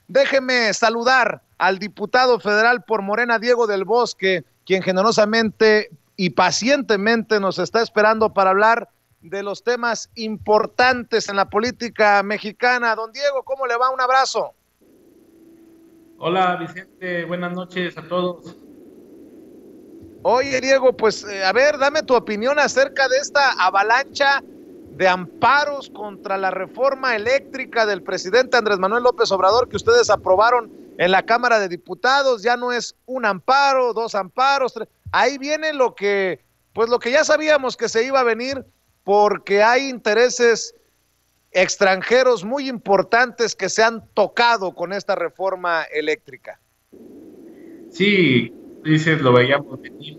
Déjeme saludar al diputado federal por Morena, Diego del Bosque, quien generosamente y pacientemente nos está esperando para hablar de los temas importantes en la política mexicana. Don Diego, ¿cómo le va? Un abrazo. Hola Vicente, buenas noches a todos. Oye, Diego, pues a ver, dame tu opinión acerca de esta avalancha de amparos contra la reforma eléctrica del presidente Andrés Manuel López Obrador que ustedes aprobaron en la Cámara de Diputados. Ya no es un amparo, dos amparos, tres. Ahí viene pues lo que ya sabíamos que se iba a venir, porque hay intereses extranjeros muy importantes que se han tocado con esta reforma eléctrica. Sí, dices, lo veíamos venir.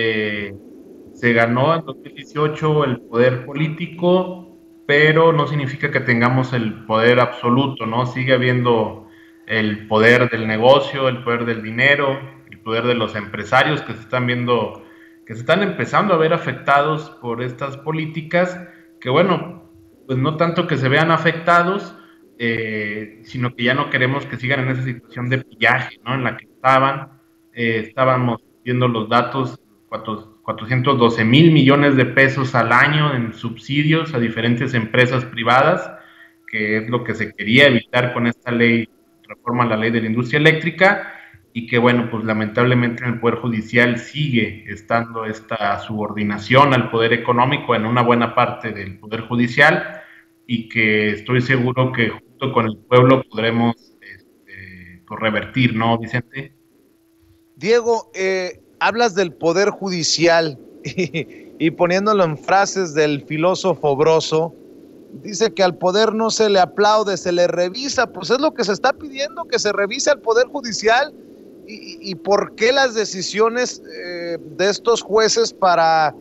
Se ganó en 2018 el poder político, pero no significa que tengamos el poder absoluto, ¿no? Sigue habiendo el poder del negocio, el poder del dinero, el poder de los empresarios que se están viendo, que se están empezando a ver afectados por estas políticas, que bueno, pues no tanto que se vean afectados, sino que ya no queremos que sigan en esa situación de pillaje, ¿no? En la que estábamos viendo los datos, 412,000 millones de pesos al año en subsidios a diferentes empresas privadas, que es lo que se quería evitar con esta ley, reforma a la ley de la industria eléctrica, y que bueno, pues lamentablemente en el Poder Judicial sigue estando esta subordinación al poder económico en una buena parte del Poder Judicial, y que estoy seguro que junto con el pueblo podremos pues, revertir, ¿no, Vicente? Diego, hablas del Poder Judicial y poniéndolo en frases del filósofo Broso, dice que al poder no se le aplaude, se le revisa. Pues es lo que se está pidiendo, que se revise al Poder Judicial. Y por qué las decisiones de estos jueces para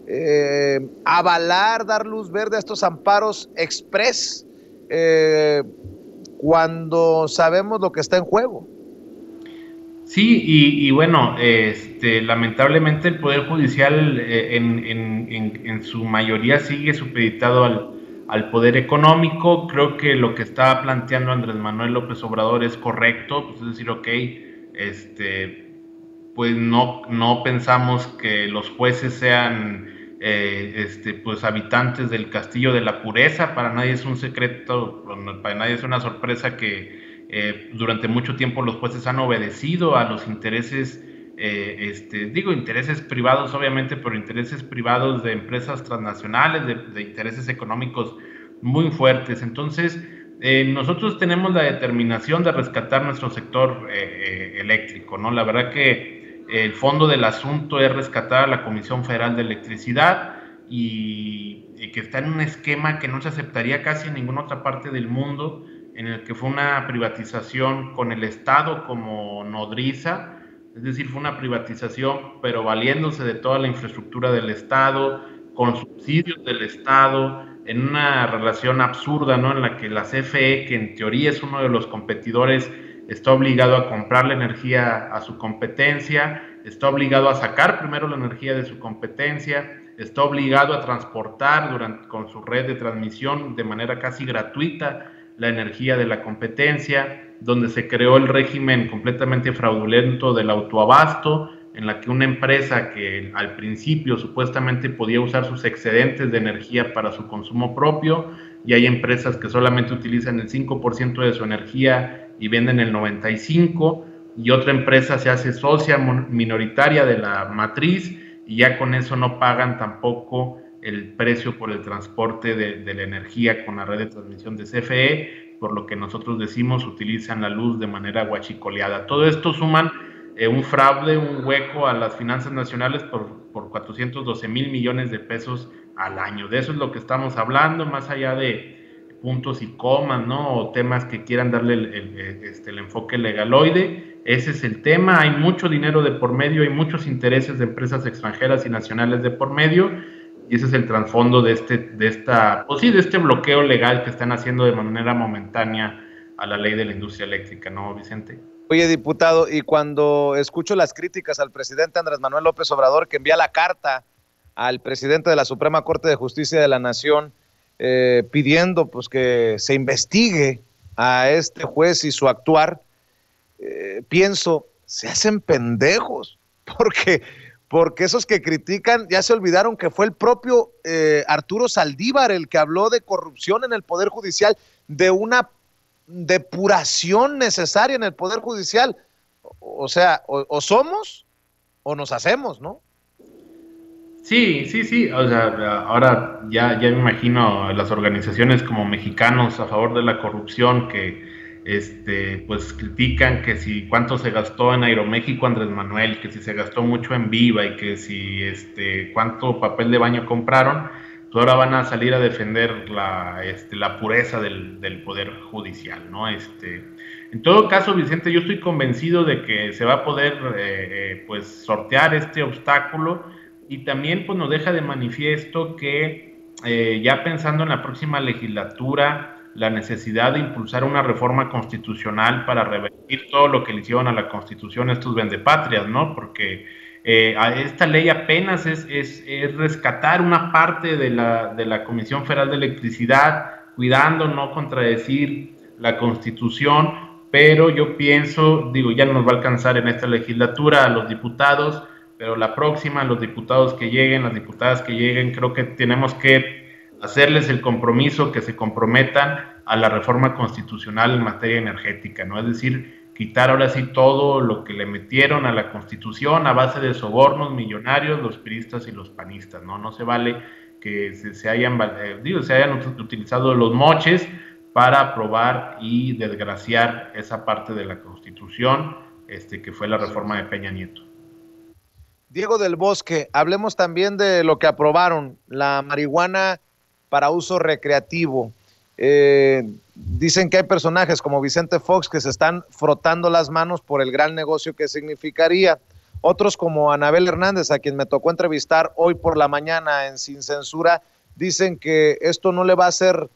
avalar, dar luz verde a estos amparos express, eh, cuando sabemos lo que está en juego. Sí, y bueno, lamentablemente el Poder Judicial en su mayoría sigue supeditado al poder económico. Creo que lo que está planteando Andrés Manuel López Obrador es correcto, pues es decir, ok, pues no pensamos que los jueces sean pues habitantes del castillo de la pureza. Para nadie es un secreto, para nadie es una sorpresa que durante mucho tiempo los jueces han obedecido a los intereses, digo intereses privados obviamente, pero intereses privados de empresas transnacionales, de intereses económicos muy fuertes. Entonces, nosotros tenemos la determinación de rescatar nuestro sector eléctrico, ¿no? La verdad que el fondo del asunto es rescatar a la Comisión Federal de Electricidad, y que está en un esquema que no se aceptaría casi en ninguna otra parte del mundo, en el que fue una privatización con el Estado como nodriza. Es decir, fue una privatización pero valiéndose de toda la infraestructura del Estado, con subsidios del Estado, en una relación absurda, ¿no? En la que la CFE, que en teoría es uno de los competidores, está obligado a comprar la energía a su competencia, está obligado a sacar primero la energía de su competencia, está obligado a transportar con su red de transmisión de manera casi gratuita la energía de la competencia, donde se creó el régimen completamente fraudulento del autoabasto, en la que una empresa que al principio supuestamente podía usar sus excedentes de energía para su consumo propio, y hay empresas que solamente utilizan el 5% de su energía y venden el 95%, y otra empresa se hace socia minoritaria de la matriz y ya con eso no pagan tampoco el precio por el transporte de la energía con la red de transmisión de CFE, por lo que nosotros decimos utilizan la luz de manera guachicoleada. Todo esto suman un fraude, un hueco a las finanzas nacionales por 412,000 millones de pesos al año. De eso es lo que estamos hablando, más allá de puntos y comas, ¿no? O temas que quieran darle el enfoque legaloide. Ese es el tema. Hay mucho dinero de por medio, hay muchos intereses de empresas extranjeras y nacionales de por medio, y ese es el trasfondo pues sí, de este bloqueo legal que están haciendo de manera momentánea a la ley de la industria eléctrica, ¿no, Vicente? Oye, diputado, y cuando escucho las críticas al presidente Andrés Manuel López Obrador, que envía la carta al presidente de la Suprema Corte de Justicia de la Nación pidiendo pues que se investigue a este juez y su actuar, pienso, se hacen pendejos, porque esos que critican ya se olvidaron que fue el propio Arturo Saldívar el que habló de corrupción en el Poder Judicial, de una depuración necesaria en el Poder Judicial. O sea, o somos o nos hacemos, ¿no? Sí, sí, sí, o sea, ahora ya me imagino las organizaciones como Mexicanos a favor de la corrupción que pues critican que si cuánto se gastó en Aeroméxico Andrés Manuel, que si se gastó mucho en Viva y que si cuánto papel de baño compraron, pues ahora van a salir a defender la pureza del Poder Judicial, ¿no? En todo caso, Vicente, yo estoy convencido de que se va a poder pues sortear este obstáculo, y también pues nos deja de manifiesto que ya pensando en la próxima legislatura, la necesidad de impulsar una reforma constitucional para revertir todo lo que le hicieron a la Constitución estos vendepatrias, ¿no? Porque esta ley apenas es rescatar una parte de la Comisión Federal de Electricidad, cuidando no contradecir la Constitución, pero yo pienso, digo, ya no nos va a alcanzar en esta legislatura a los diputados, pero la próxima, los diputados que lleguen, las diputadas que lleguen, creo que tenemos que hacerles el compromiso, que se comprometan a la reforma constitucional en materia energética, ¿no? Es decir, quitar ahora sí todo lo que le metieron a la Constitución a base de sobornos millonarios, los priistas y los panistas, ¿no? No se vale que se hayan utilizado los moches para aprobar y desgraciar esa parte de la Constitución, que fue la reforma de Peña Nieto. Diego del Bosque, hablemos también de lo que aprobaron, la marihuana para uso recreativo. Dicen que hay personajes como Vicente Fox que se están frotando las manos por el gran negocio que significaría. Otros como Anabel Hernández, a quien me tocó entrevistar hoy por la mañana en Sin Censura, dicen que esto no le va a hacer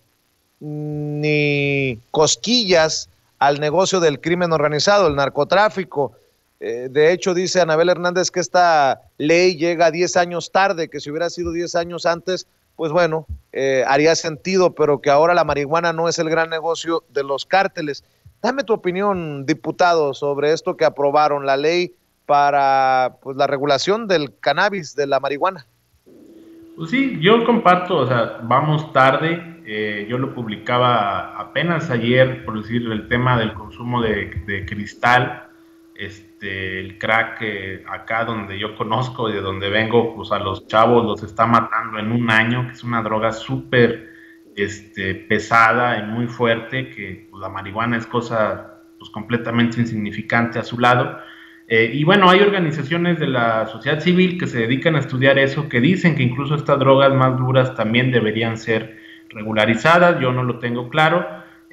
ni cosquillas al negocio del crimen organizado, el narcotráfico. De hecho, dice Anabel Hernández que esta ley llega 10 años tarde, que si hubiera sido 10 años antes, pues bueno, haría sentido, pero que ahora la marihuana no es el gran negocio de los cárteles. Dame tu opinión, diputado, sobre esto que aprobaron, la ley para pues, la regulación del cannabis, de la marihuana. Pues sí, yo comparto, o sea, vamos tarde. Yo lo publicaba apenas ayer, por decir, el tema del consumo de cristal. El crack acá donde yo conozco y de donde vengo, pues a los chavos los está matando en un año, que es una droga súper pesada y muy fuerte, que pues, la marihuana es cosa pues completamente insignificante a su lado. Y bueno, hay organizaciones de la sociedad civil que se dedican a estudiar eso, que dicen que incluso estas drogas más duras también deberían ser regularizadas. Yo no lo tengo claro.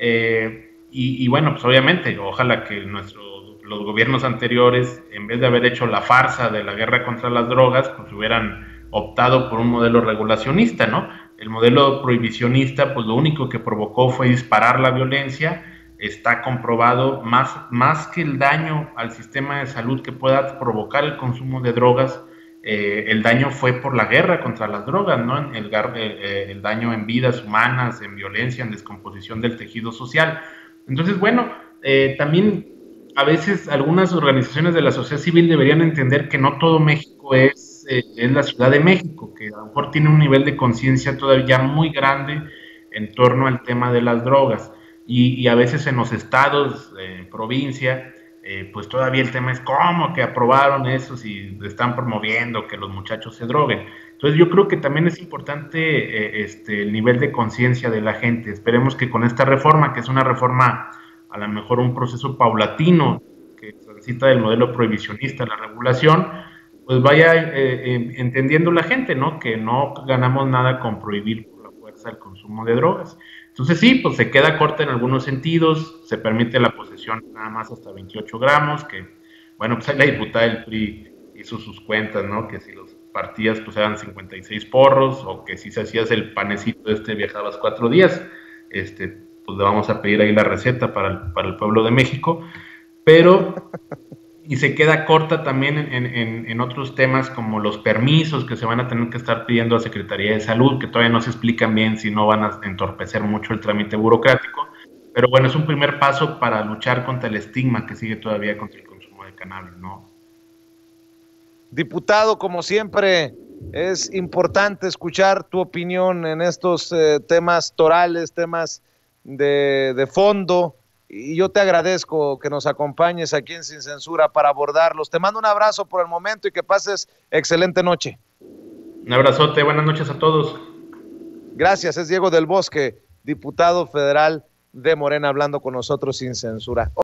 Y bueno, pues obviamente, ojalá que los gobiernos anteriores, en vez de haber hecho la farsa de la guerra contra las drogas, pues hubieran optado por un modelo regulacionista, ¿no? El modelo prohibicionista, pues lo único que provocó fue disparar la violencia. Está comprobado, más que el daño al sistema de salud que pueda provocar el consumo de drogas, el daño fue por la guerra contra las drogas, ¿no? El daño en vidas humanas, en violencia, en descomposición del tejido social. Entonces, bueno, también a veces algunas organizaciones de la sociedad civil deberían entender que no todo México es la Ciudad de México, que a lo mejor tiene un nivel de conciencia todavía muy grande en torno al tema de las drogas. Y a veces en los estados, provincia, pues todavía el tema es cómo que aprobaron eso si están promoviendo que los muchachos se droguen. Entonces yo creo que también es importante el nivel de conciencia de la gente. Esperemos que con esta reforma, que es una reforma a lo mejor un proceso paulatino que transita del modelo prohibicionista a la regulación, pues vaya entendiendo la gente, ¿no? Que no ganamos nada con prohibir por la fuerza el consumo de drogas. Entonces sí, pues se queda corta en algunos sentidos, se permite la posesión nada más hasta 28 gramos, que bueno, pues ahí la diputada del PRI hizo sus cuentas, ¿no? Que si los partías pues eran 56 porros, o que si se hacías el panecito viajabas 4 días, pues le vamos a pedir ahí la receta para el pueblo de México, pero y se queda corta también en otros temas como los permisos que se van a tener que estar pidiendo a Secretaría de Salud, que todavía no se explican bien si no van a entorpecer mucho el trámite burocrático, Pero bueno, es un primer paso para luchar contra el estigma que sigue todavía contra el consumo de cannabis, ¿no? Diputado, como siempre, es importante escuchar tu opinión en estos temas torales, temas de fondo, y yo te agradezco que nos acompañes aquí en Sin Censura para abordarlos. Te mando un abrazo por el momento y que pases excelente noche. Un abrazote, buenas noches a todos. Gracias, es Diego del Bosque, diputado federal de Morena, hablando con nosotros sin censura.